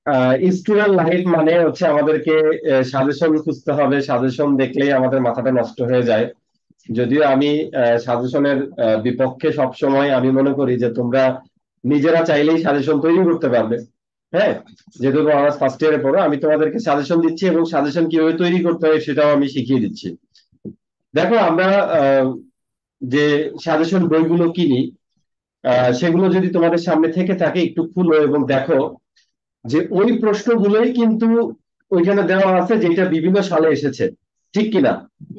Student life মানে হচ্ছে আমাদেরকে সাজেশন খুঁজতে হবে, সাজেশন দেখলেই আমাদের মাথাটা নষ্ট হয়ে যায়। যদিও আমি সাজেশনের বিপক্ষে সবসময় আমি মনে করি যে তোমরা নিজেরা চাইলেই সাজেশন তৈরি করতে পারবে। হ্যাঁ, যেহেতু তোমরা ফার্স্ট ইয়ারে পড়ো, আমি তোমাদেরকে সাজেশন দিচ্ছি এবং সাজেশন কিভাবে তৈরি করতে হয় সেটাও আমি শিখিয়ে দিচ্ছি। দেখো আমরা যে সাজেশন বইগুলো কিনি, সেগুলো যদি তোমাদের সামনে থেকে থাকে একটু খুলো এবং দেখো যে ওই প্রশ্নগুলোই কিন্তু ওইখানে দেওয়া আছে যেটা বিভিন্ন সালে এসেছে, ঠিক কিনা?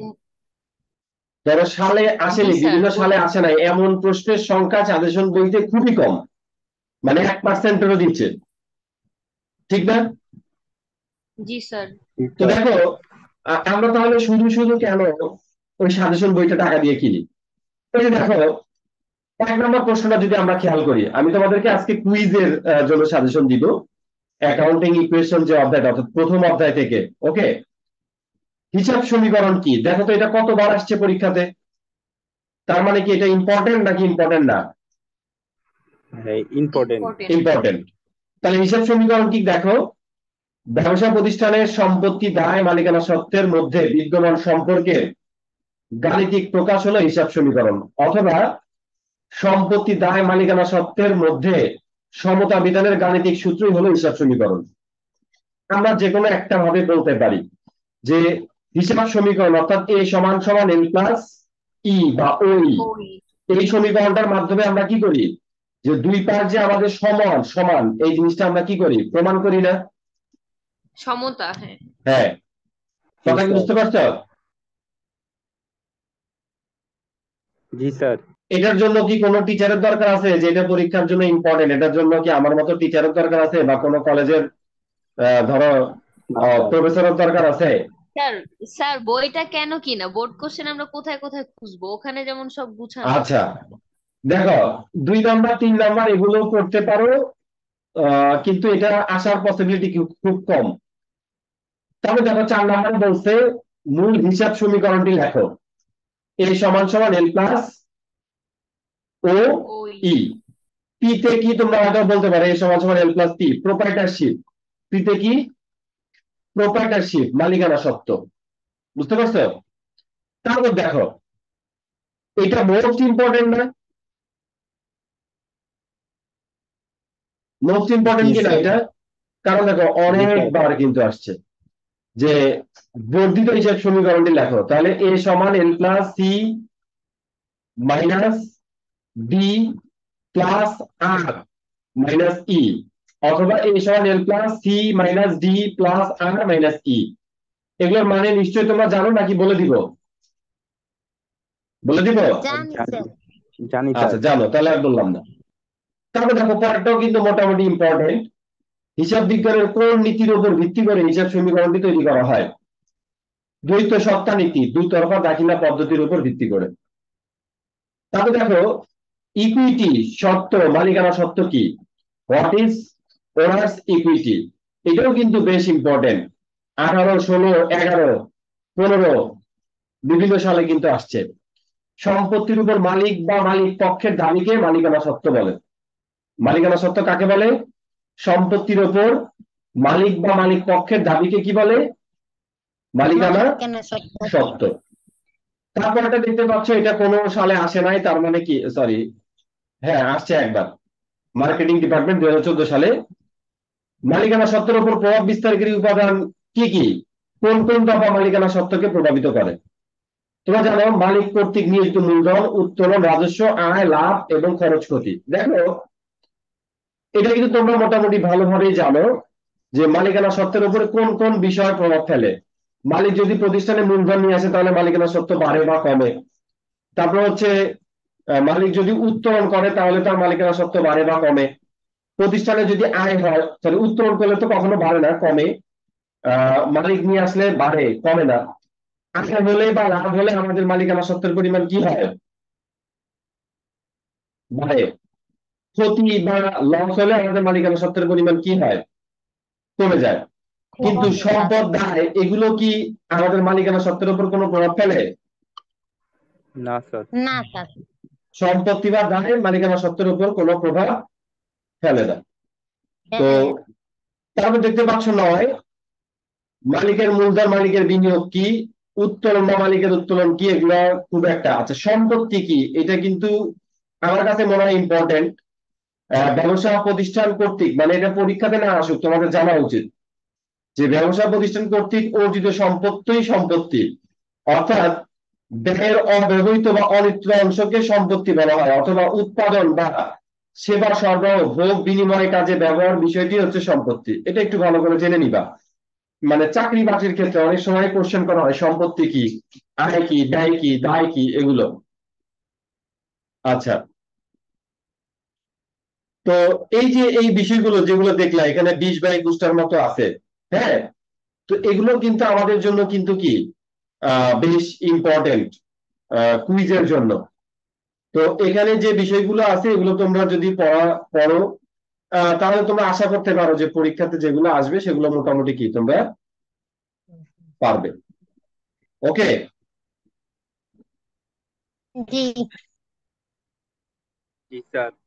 ধরো সালে জি আসেনি, স্যার। বিভিন্ন সালে আসে নাই এমন প্রশ্নের সংখ্যা সাজেশন বইতে খুবই কম, মানে 1%-এরও নিচে, ঠিক না? জি স্যার। তো দেখো, আমরা তাহলে শুধু শুধু কেন ওই সাজেশন বইটা টাকা দিয়ে কিনি? এই যে দেখো, 1 নম্বর প্রশ্নটা যদি আমরা খেয়াল করি, আমি তোমাদেরকে আজকে কুইজের জন্য সাজেশন দিব, অ্যাকাউন্টিং ইকুয়েশন যে অধ্যায়টা, অর্থাৎ প্রথম অধ্যায় থেকে। ওকে, হিসাব সমীকরণ কি? দেখো তো এটা কতবার আসছে পরীক্ষাতে। তার মানে কি এটা ইম্পর্টেন্ট নাকি ইম্পর্টেন্ট না? হ্যাঁ, ইম্পর্টেন্ট। ইম্পর্টেন্ট। ইম্পর্টেন্ট। তাহলে হিসাব সমীকরণ কি দেখো, ব্যবসা প্রতিষ্ঠানের সম্পত্তি দায় মালিকানা সত্ত্বের মধ্যে বিদ্যমান সম্পর্কের গাণিতিক প্রকাশ হলো হিসাব সমীকরণ, অথবা সম্পত্তি দায় মালিকানা সত্ত্বের মধ্যে সমতা বিধানের গাণিতিক সূত্রই হলো হিসাব সমীকরণ। আমরা যে কোনো একটা ভাবে বলতে পারি যে হিসাব সমীকরণ অর্থাৎ এ সমান সমান এন প্লাস ই বা ওই, ওই। এই সমীকরণটার মাধ্যমে আমরা কি করি, যে দুই পাশ যে আমাদের সমান সমান এই জিনিসটা আমরা কি করি, প্রমাণ করি না? সমতা, হ্যাঁ। হ্যাঁ, জি কথা কি স্যার। বুঝতে পারছো? জি স্যার। এটার জন্য কি কোনো টিচারের দরকার আছে যে এটা পরীক্ষার জন্য ইম্পর্টেন্ট? এটার জন্য কি আমার মতো টিচারের দরকার আছে বা কোনো কলেজের ধরো না স্যার। প্রফেসরের দরকার আছে? স্যার, স্যার বইটা কেন কিনা? বোর্ড কোশ্চেন আমরা কোথায় কোথায় খুঁজবো? ওখানে যেমন সব গুছানো আচ্ছা, আছে। দেখো, 2 নাম্বার 3 নাম্বার এগুলো করতে পারো, কিন্তু এটা আসার পসিবিলিটি খুব কম। তবে দেখো 4 নাম্বারে বলছে মূল হিসাব সমীকরণটি লেখো, এ সমান সমান এল প্লাস ও ওই। ই। পি তে কি তোমরা হয়তো বলতে পারো এ সমান সমান L plus P, proprietorship. P তে কি? প্রোপ্রাইটারশিপ, মালিকানা সত্ত্ব। বুঝতে পারছো? তারপর দেখো, এটা মোস্ট ইম্পর্টেন্ট না? মোস্ট জি ইম্পর্টেন্ট কি না স্যার। এটা? কারণ দেখো জি স্যার। অনেকবার কিন্তু আসছে যে বর্ধিত হিসাব সমীকরণটি লেখো, তাহলে এ সমান L plus C minus B plus R minus E, অথবা এ সমান L plus C minus D plus R minus E. এগুলোর মানে নিশ্চয়ই তোমরা জানো, নাকি বলে দিব? বলে দিব? জানি জানি। স্যার। জানি স্যার। আচ্ছা, জানো, তাহলে আর বললাম না। তারপর দেখো পরেরটাও কিন্তু মোটামুটি ইম্পর্টেন্ট, হিসাব বিজ্ঞানের কোন নীতির উপর ভিত্তি করে হিসাব সমীকরণটি তৈরি করা হয়? দ্বৈত সত্তা নীতি, দুতরফা দাখিলা পদ্ধতির উপর ভিত্তি করে। তারপর দেখো ইকুইটি শর্ত, মালিকানা সত্ত্ব কি? What is owner's equity? এটাও কিন্তু বেশ ইম্পর্টেন্ট। 18, 16, 11, 15 বিভিন্ন সালে কিন্তু আসছে। সম্পত্তির উপর মালিক বা মালিক পক্ষের দাবিকে মালিকানা সত্ত্ব বলে। মালিকানা সত্ত্ব কাকে বলে? সম্পত্তির উপর মালিক বা মালিক পক্ষের দাবিকে কি বলে? মালিকানা মালিকানা সত্ত্ব। সত্ত্ব। তারপর এটা দেখতে পাচ্ছ, এটা কোনো সালে আসে নাই, তার মানে কি, সরি, হ্যাঁ আসছে একবার, মার্কেটিং ডিপার্টমেন্ট 2014 সালে। মালিকানা সত্ত্বের উপর প্রভাব বিস্তারকারী উপাদান কি কি, কোন কোন দফা মালিকানা সত্ত্বকে প্রভাবিত করে? তোমরা জানো মালিক কর্তৃক নিয়োজিত মূলধন, উত্তোলন, রাজস্ব, আয়, লাভ এবং খরচ ক্ষতি। দেখো এটা কিন্তু তোমরা মোটামুটি ভালোভাবেই জানো যে মালিকানা সত্ত্বের উপরে কোন কোন বিষয় প্রভাব ফেলে। মালিক যদি প্রতিষ্ঠানে মূলধন নিয়ে আসে তাহলে মালিকানা সত্ত্ব বাড়ে বা কমে। তারপর হচ্ছে মালিক যদি উত্তোলন করে তাহলে তার মালিকানা সত্ত্ব বাড়ে বা কমে। প্রতিষ্ঠানে যদি আয় হয়, তাহলে উত্তোলন করলে তো কখনো বাড়ে না, কমে। মালিক নিয়ে আসলে বাড়ে, কমে না। আয় হলে বা লাভ হলে আমাদের মালিকানা সত্ত্বের পরিমাণ কি হয়? বাড়ে। ক্ষতি বা লস হলে আমাদের মালিকানা সত্ত্বের পরিমাণ কি হয়? কমে যায়। কিন্তু কমে যায়। সম্পদ দায় এগুলো কি আমাদের মালিকানা সত্ত্বের উপর কোনো প্রভাব ফেলে? না স্যার। না স্যার। সম্পত্তি বা দায় মালিকানা সত্ত্বের উপর কোনো প্রভাব ফেলে না। তো ফেলে না। তারপর দেখতে পাচ্ছ 9, মালিকের মূলধন, মালিকের বিনিয়োগ কি, উত্তোলন বা মালিকের উত্তোলন কি, এগুলো খুব একটা। আচ্ছা, সম্পত্তি কি, এটা কিন্তু আমার কাছে মনে হয় ইম্পর্টেন্ট। ব্যবসা প্রতিষ্ঠান কর্তৃক, মানে এটা পরীক্ষাতে না আসুক, তোমাদের জানা উচিত যে ব্যবসা প্রতিষ্ঠান কর্তৃক অর্জিত সম্পত্তিই সম্পত্তি। অর্থাৎ ব্যয়ের অব্যবহৃত বা অনিত্য অংশকে সম্পত্তি বলা হয়, অথবা উৎপাদন বা সেবা সরবরাহ, ভোগ বিনিময় কাজে ব্যবহার বিষয়টি হচ্ছে সম্পত্তি। এটা একটু ভালো করে জেনে নিবা। মানে চাকরি বাকরির ক্ষেত্রে অনেক সময় কোশ্চেন করা হয় সম্পত্তি কি, আয় কি, ব্যয় কি, দায় কি, এগুলো। আচ্ছা, তো এই যে এই বিষয়গুলো যেগুলো দেখলা এখানে 20 বা 21টার মতো আছে, হ্যাঁ, তো এগুলো কিন্তু আমাদের জন্য কিন্তু কি বেশ ইম্পর্টেন্ট কুইজের জন্য। তো এখানে যে বিষয়গুলো আছে এগুলো তোমরা যদি পড়ো, তাহলে তোমরা আশা করতে পারো যে পরীক্ষাতে যেগুলো আসবে সেগুলো মোটামুটি কি তোমরা পারবে। ওকে। জি। জি স্যার।